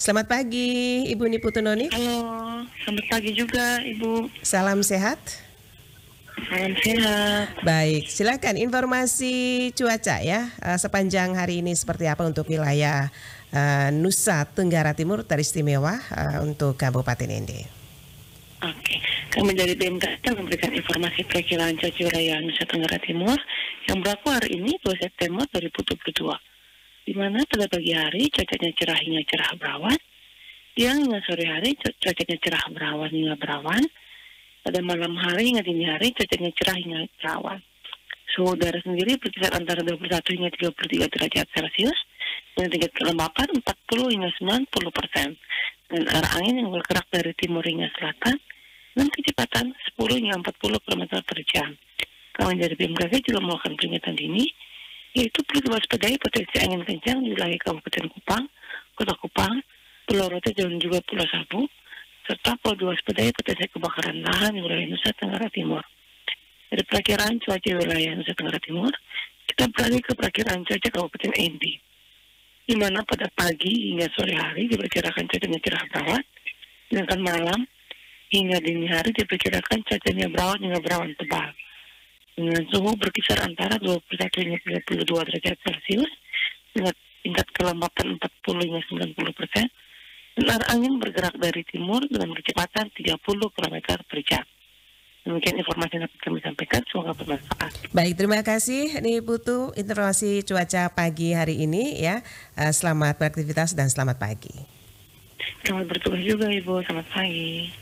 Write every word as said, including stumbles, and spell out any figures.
Selamat pagi, Ibu Niputu Noni. Halo, selamat pagi juga Ibu. Salam sehat. Salam sehat. Baik, silakan informasi cuaca ya uh, sepanjang hari ini seperti apa untuk wilayah uh, Nusa Tenggara Timur teristimewa uh, untuk Kabupaten Ende. Oke, kami dari B M K S memberikan informasi perkiraan cuaca wilayah Nusa Tenggara Timur yang berlaku hari ini dua September dua ribu dua puluh dua. Di mana pada pagi hari cuacanya cerah hingga cerah berawan, siang hingga sore hari cuacanya cerah berawan hingga berawan, pada malam hari hingga dini hari cuacanya cerah hingga berawan. Suhu udara sendiri berkisar antara dua puluh satu hingga tiga puluh tiga derajat Celcius dengan tingkat kelembapan empat puluh hingga sembilan puluh persen dan arah angin yang bergerak dari timur hingga selatan dengan kecepatan sepuluh hingga empat puluh kilometer per jam. Kami dari B M K G juga melakukan peringatan dini, yaitu perlu diwaspadai potensi angin kencang di wilayah Kabupaten Kupang, Kota Kupang, Pulau Rote dan juga Pulau Sabu, serta perlu diwaspadai potensi kebakaran lahan di wilayah Nusa Tenggara Timur. Dari perakiraan cuaca wilayah Nusa Tenggara Timur, kita beralih ke perakiraan cuaca Kabupaten Ende, di mana pada pagi hingga sore hari diperkirakan cuacanya cerah berawan, sedangkan malam hingga dini hari diperkirakan cuacanya berawan hingga berawan tebal, dengan suhu berkisar antara dua puluh satu hingga tiga puluh dua derajat Celcius dengan tingkat kelembapan empat puluh hingga sembilan puluh persen dan arah angin bergerak dari timur dengan kecepatan tiga puluh kilometer per jam. Demikian informasi yang dapat kami sampaikan, semoga bermanfaat. Baik, terima kasih Niputu informasi cuaca pagi hari ini ya. Selamat beraktivitas dan selamat pagi. Selamat bertugas juga Ibu, selamat pagi.